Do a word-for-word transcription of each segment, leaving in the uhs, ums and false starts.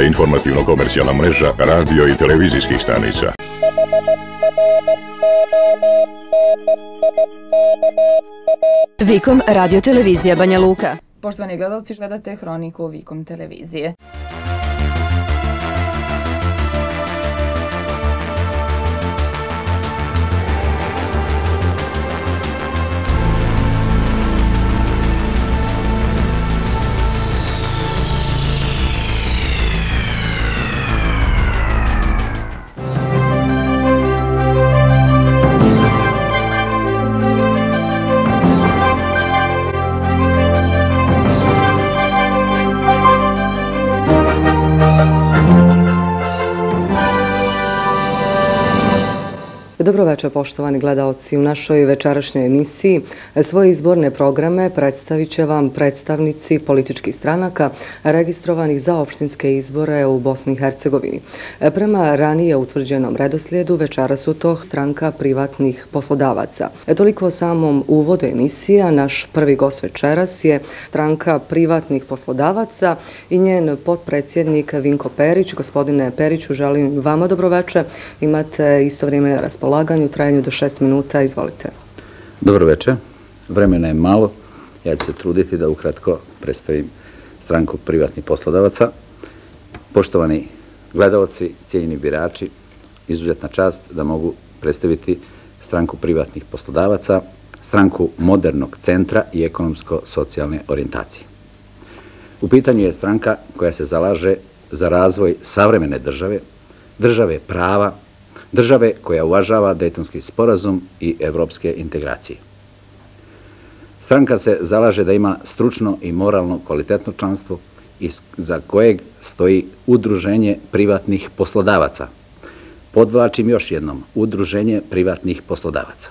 informativno-komercijalna mreža radio i televizijskih stanica. Vikom radio televizija Banja Luka. Poštovani gledalci, gledate Hroniku Vikom televizije. Dobroveče, poštovani gledaoci. U našoj večerašnjoj emisiji svoje izborne programe predstavit će vam predstavnici političkih stranaka registrovanih za opštinske izbore u Bosni i Hercegovini. Prema ranije utvrđenom redoslijedu, večera su to stranka privatnih poslodavaca. Toliko o samom uvodu emisije. Naš prvi gost večeras je stranka privatnih poslodavaca i njen potpredsjednik Vinko Perić. Gospodine Periću, želim vama dobroveče. Imate isto vrijeme na raspolaganju u trajanju do šest minuta. Izvolite. Dobro večer. Vremena je malo. Ja ću se truditi da ukratko predstavim stranku privatnih poslodavaca. Poštovani gledalci, cijenjeni birači, izuzetna čast da mogu predstaviti stranku privatnih poslodavaca, stranku modernog centra i ekonomsko-socijalne orijentacije. U pitanju je stranka koja se zalaže za razvoj savremene države, države prava, države koja uvažava Dejtonski sporazum i evropske integracije. Stranka se zalaže da ima stručno i moralno kvalitetno članstvo za kojeg stoji udruženje privatnih poslodavaca. Podvlačim još jednom, udruženje privatnih poslodavaca.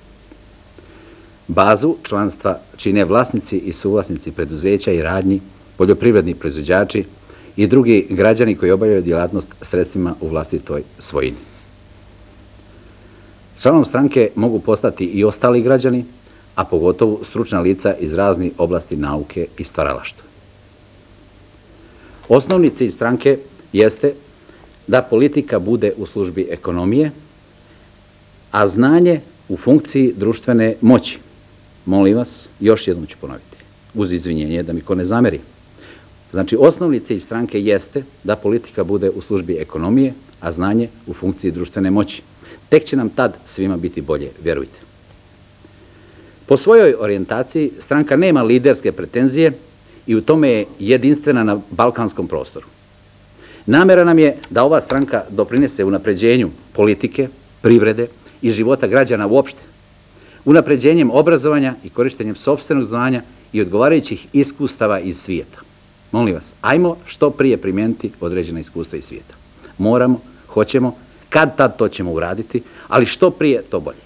Bazu članstva čine vlasnici i suvlasnici preduzeća i radnji, poljoprivredni proizvođači i drugi građani koji obavljaju djelatnost sredstvima u vlastitoj svojini. Članom stranke mogu postati i ostali građani, a pogotovo stručna lica iz raznih oblasti nauke i stvaralaštva. Osnovni cilj stranke jeste da politika bude u službi ekonomije, a znanje u funkciji društvene moći. Molim vas, još jednom ću ponoviti, uz izvinjenje da mi ko ne zameri. Znači, osnovni cilj stranke jeste da politika bude u službi ekonomije, a znanje u funkciji društvene moći. Tek će nam tad svima biti bolje, vjerujte. Po svojoj orijentaciji stranka nema liderske pretenzije i u tome je jedinstvena na balkanskom prostoru. Namjera nam je da ova stranka doprinese unapređenju politike, privrede i života građana uopšte, unapređenjem obrazovanja i korištenjem sopstvenog znanja i odgovarajućih iskustava iz svijeta. Molim vas, ajmo što prije primijeniti određena iskustva iz svijeta. Moramo, hoćemo, kad tad to ćemo uraditi, ali što prije to bolje.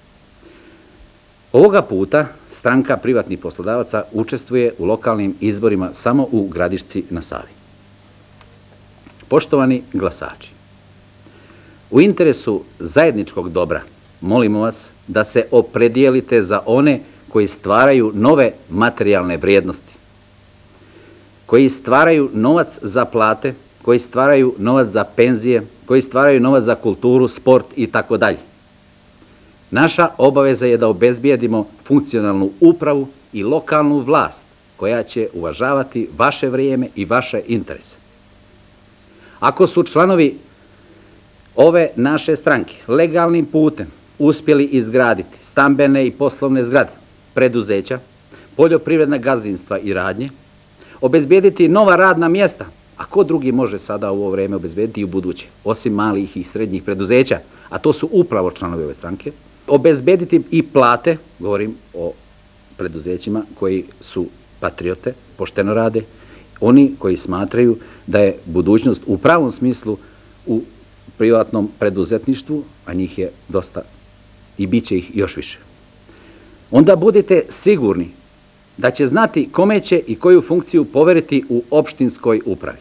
Ovoga puta stranka privatnih poslodavaca učestvuje u lokalnim izborima samo u Gradišci na Savi. Poštovani glasači, u interesu zajedničkog dobra molimo vas da se opredijelite za one koji stvaraju nove materijalne vrijednosti, koji stvaraju novac za plate, koji stvaraju novac za penzije, koji stvaraju novac za kulturu, sport i tako dalje. Naša obaveza je da obezbijedimo funkcionalnu upravu i lokalnu vlast koja će uvažavati vaše vrijeme i vaše interese. Ako su članovi ove naše stranke legalnim putem uspjeli izgraditi stambene i poslovne zgrade, preduzeća, poljoprivredna gazdinstva i radnje, obezbijediti nova radna mjesta, a ko drugi može sada u ovo vrijeme obezbediti i u buduće, osim malih i srednjih preduzeća, a to su upravo članovi ove stranke, obezbediti i plate, govorim o preduzećima koji su patriote, pošteno rade, oni koji smatraju da je budućnost u pravom smislu u privatnom preduzetništvu, a njih je dosta i bit će ih još više. Onda budite sigurni da će znati kome će i koju funkciju poveriti u opštinskoj upravi.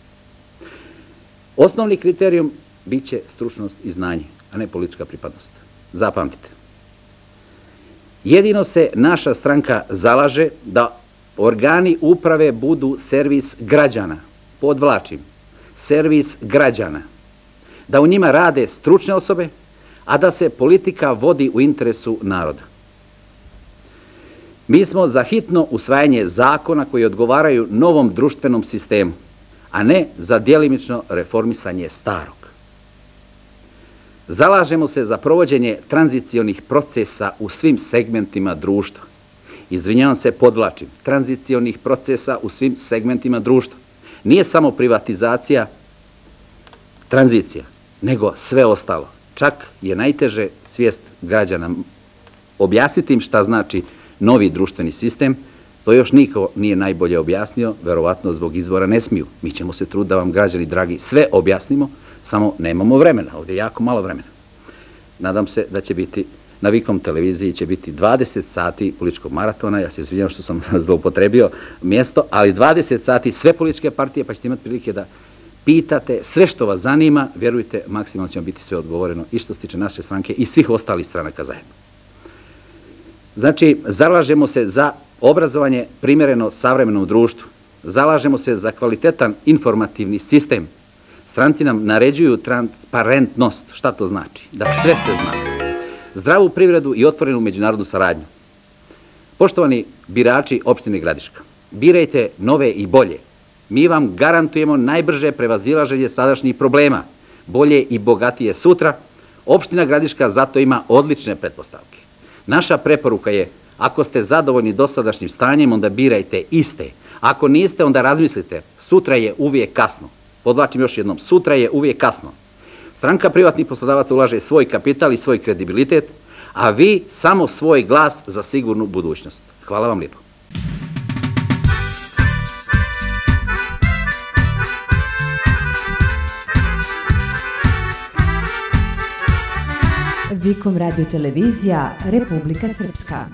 Osnovni kriterijum bit će stručnost i znanje, a ne politička pripadnost. Zapamtite. Jedino se naša stranka zalaže da organi uprave budu servis građana. Podvlačim. servis građana, da u njima rade stručne osobe, a da se politika vodi u interesu naroda. Mi smo za hitno usvajanje zakona koji odgovaraju novom društvenom sistemu, a ne za djelimično reformisanje starog. Zalažemo se za provođenje tranzicionih procesa u svim segmentima društva. Izvinjavam se, podvlačim, tranzicionih procesa u svim segmentima društva. Nije samo privatizacija, tranzicija, nego sve ostalo. Čak je najteže svijest građana objasniti im šta znači novi društveni sistem. To još niko nije najbolje objasnio, verovatno zbog izvora ne smiju. Mi ćemo se truditi da vam, građani dragi, sve objasnimo, samo nemamo vremena, ovdje je jako malo vremena. Nadam se da će biti, na Vikom televiziji će biti dvadeset sati političkog maratona, ja se izvinjam što sam zloupotrebio mjesto, ali dvadeset sati sve političke partije, pa ćete imati prilike da pitate sve što vas zanima, vjerujte, maksimalno će vam biti sve odgovoreno i što se tiče naše stranke i svih ostalih stranaka zajedno. Znači, zalažemo se za obrazovanje primjereno savremenom društvu, zalažemo se za kvalitetan informativni sistem. Stranci nam naređuju transparentnost. Šta to znači? Da sve se zna. Zdravu privredu i otvorenu međunarodnu saradnju. Poštovani birači opštine Gradiška, birajte nove i bolje. Mi vam garantujemo najbrže prevazilaženje sadašnjih problema, bolje i bogatije sutra. Opština Gradiška zato ima odlične pretpostavke. Naša preporuka je, ako ste zadovoljni dosadašnjim stanjem, onda birajte iste. Ako niste, onda razmislite, sutra je uvijek kasno. Podvlačim još jednom, sutra je uvijek kasno. Stranka privatnih poslodavaca ulaže svoj kapital i svoj kredibilitet, a vi samo svoj glas za sigurnu budućnost. Hvala vam lijepo. Vikom radio televizija Republika Srpska.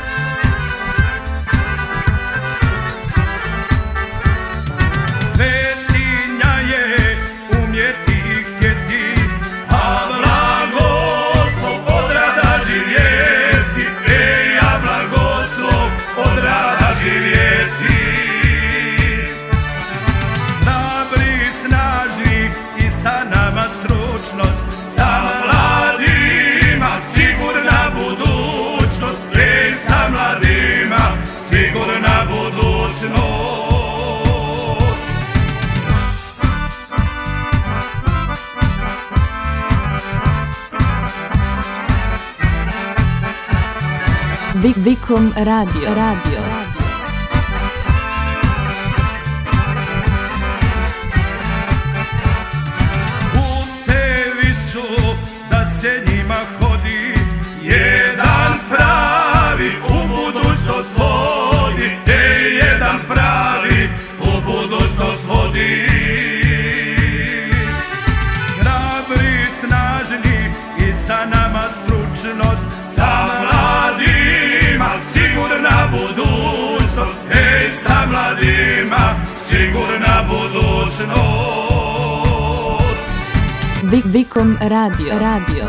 Vikom radio. radio. Putevi su da se njima hodi, jedan pravi u budućnost vodi, te jedan pravi u budućnost vodi. Hrabri, snažni i sa nama stručnost, sa mladima sigurna budućnost, ej, sa mladima sigurna budućnost. Vikom radio. radio.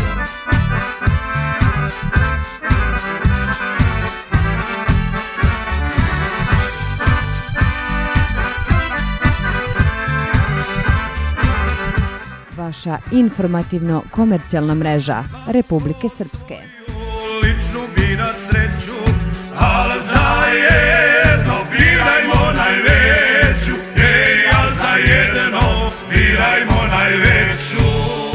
Vaša informativno-komercijalna mreža Republike Srpske. Ličnu bira sreću, al zajedno birajmo najveću, ej, al zajedno birajmo najveću.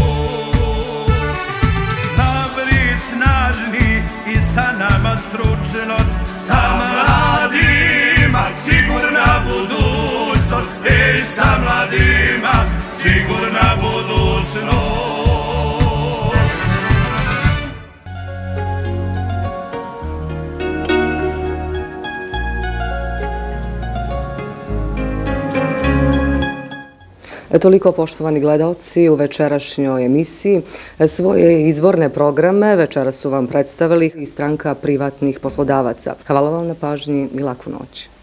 Hrabri, snažni i sa nama stručnost, sa mladima sigurna budućnost, ej, sa mladima sigurna budućnost. Toliko, poštovani gledaoci, u večerašnjoj emisiji. Svoje izvorne programe večeras su vam predstavili i stranka privatnih poslodavaca. Hvala vam na pažnji i laku noć.